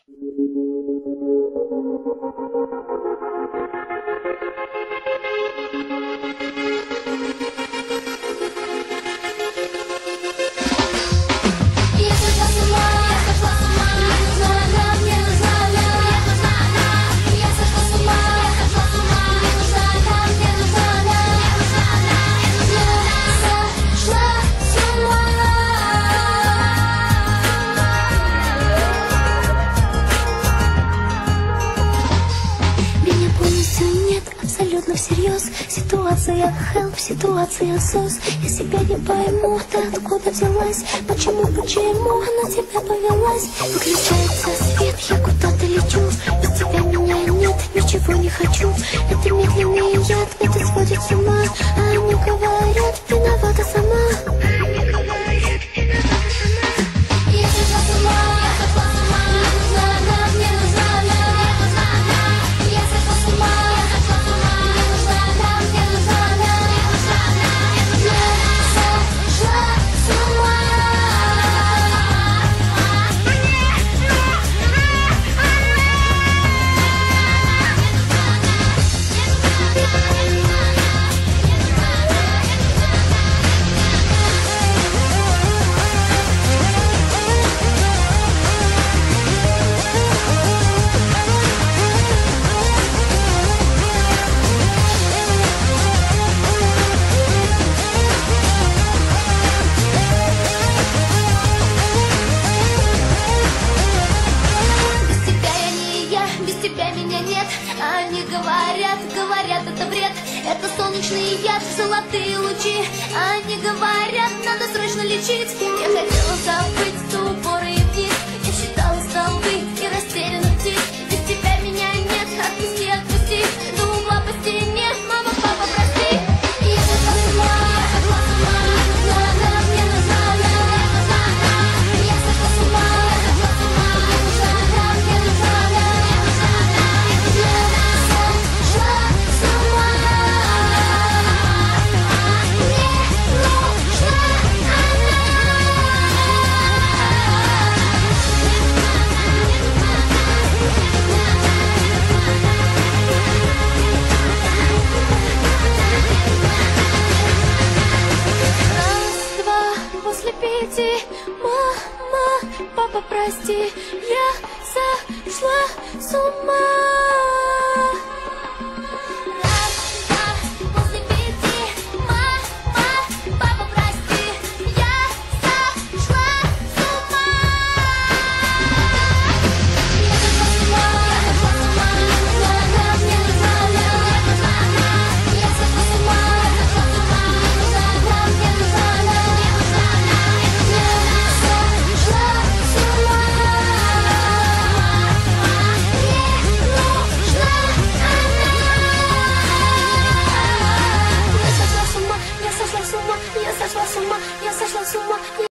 Абсолютно всерьез. Ситуация help, ситуация сос. Я себя не пойму, ты откуда взялась? Почему на тебя повелась? Выключается свет, я куда-то лечу. Без тебя меня нет, ничего не хочу. Это медленный яд, это сводит с ума. А они говорят, виновата сама. Я сошла с ума. Они говорят, это бред. Это солнечный яд, золотые лучи. Они говорят, надо срочно лечить. Я хотела забыть тупоры и вниз. Я считала столбы и растерянных птиц. Без тебя меня нет, отпусти, отпусти. До угла по стене, мама, папа, прости. Я сошла с ума. Мне нужна она. Я сошла с ума. Мне нужна она. После 5, мама, папа, прости, я сошла с ума.